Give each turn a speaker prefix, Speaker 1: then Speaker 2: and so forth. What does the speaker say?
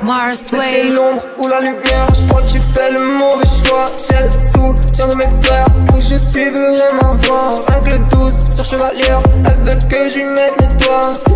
Speaker 1: C'était l'ombre ou la lumière, je crois que j'ai fait le mauvais choix. J'ai le soutien de mes frères, où je suivrai ma voie. Règle douce sur chevalière, elle veut que je lui mette les doigts.